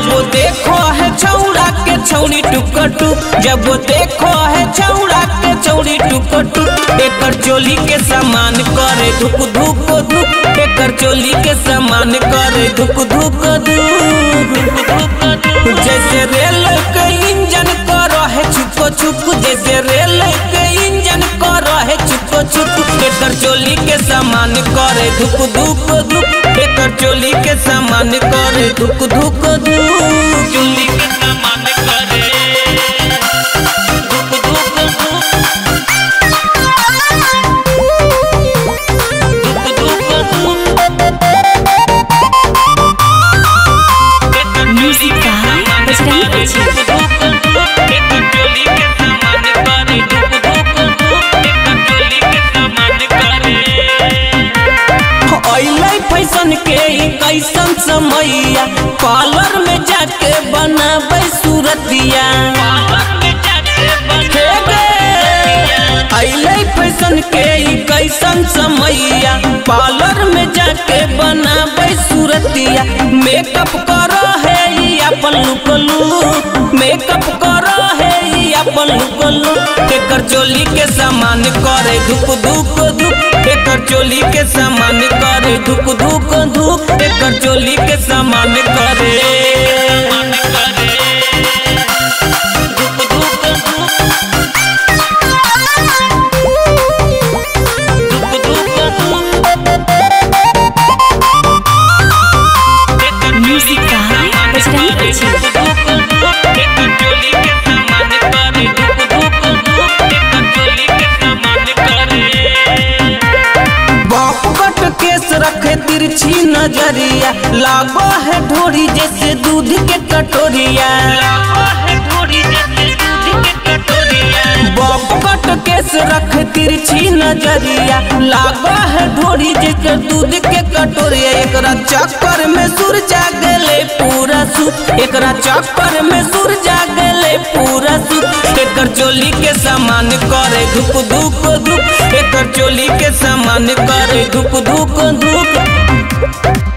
जब देखो है छौड़ा के छौड़ी टुक टुक, जब देखो है छौड़ा के छौड़ी टुक टुक। एकर चोली के सामान करे धुक धुक धुक, एकर चोली के सामान करे धुक धुक धुक। जैसे रेल के इंजन करो है छुक छुक, जैसे रेल के इंजन करो है छुक छुक। एकर चोली के सामान करे धुक धुक धुक, एकर चोली के सामान करे धुक धुक धुक। चोली के सामान करे धुक धुक धुक, धुक धुक धुक। म्यूजिक का बजरंगी फैशन के कैसन समैया, पार्लर में जाके बनाबे सूरतिया। फैशन के कैसन समैया, पार्लर में जाके बनाबे सूरतिया। मेकअप करो है अपन लुकलू, मेकअप करो है अपन लुकलू। एकर चोली के सामान करे धुक धुक धुक, एकर चोली के सामान करे धुक धुक धुक, एकर चोली के सामान करे रखे तिरछी नजरिया। लागो है ढोरी जैसे दूध के कटोरिया, बॉपकट केस रखे तिरछी नजरिया। लागो है ढोरी जैसे दूध के कटोरिया। एकरा चक्कर में सुर जागले पूरा सुख, एकरा चक्कर में सुर जागले पूरा सुख। एकर चोली के सामान करे धुक धुक धुक, एकर चोली के सामान करे धुक धुक धुक।